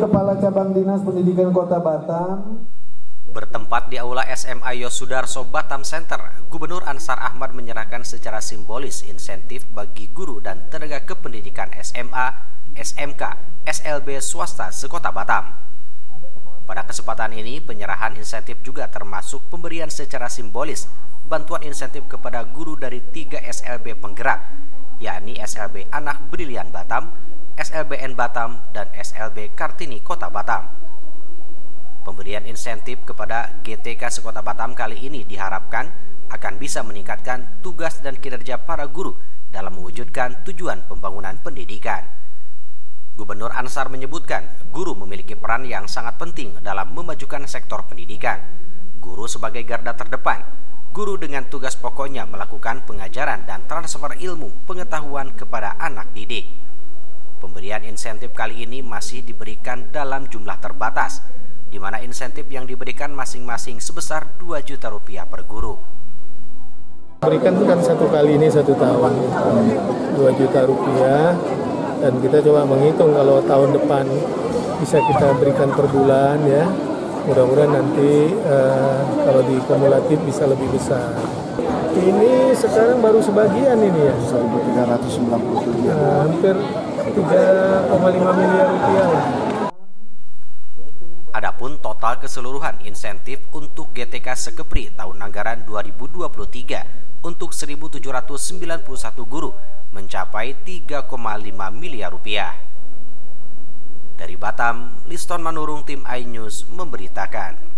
Kepala Cabang Dinas Pendidikan Kota Batam. Bertempat di Aula SMA Yosudarso Batam Center, Gubernur Ansar Ahmad menyerahkan secara simbolis insentif bagi guru dan tenaga kependidikan SMA, SMK, SLB swasta sekota Batam. Pada kesempatan ini, penyerahan insentif juga termasuk pemberian secara simbolis bantuan insentif kepada guru dari 3 SLB penggerak, yakni SLB Anak Brilian Batam, SLBN Batam, dan SLB Kartini Kota Batam. Pemberian insentif kepada GTK Sekota Batam kali ini diharapkan akan bisa meningkatkan tugas dan kinerja para guru dalam mewujudkan tujuan pembangunan pendidikan. Gubernur Ansar menyebutkan guru memiliki peran yang sangat penting dalam memajukan sektor pendidikan. Guru sebagai garda terdepan, guru dengan tugas pokoknya melakukan pengajaran dan transfer ilmu pengetahuan kepada anak didik. Pemberian insentif kali ini masih diberikan dalam jumlah terbatas, di mana insentif yang diberikan masing-masing sebesar Rp2 juta per guru. Berikan itu kan satu kali ini 1 tahun, Rp2 juta, dan kita coba menghitung kalau tahun depan bisa kita berikan per bulan ya. Mudah-mudahan nanti kalau dikumulatif bisa lebih besar. Ini sekarang baru sebagian ini ya. 1.397. Hampir 3,5 miliar rupiah. Adapun total keseluruhan insentif untuk GTK Sekepri tahun anggaran 2023 untuk 1.791 guru mencapai 3,5 miliar rupiah. Dari Batam, Liston Manurung, tim iNews memberitakan.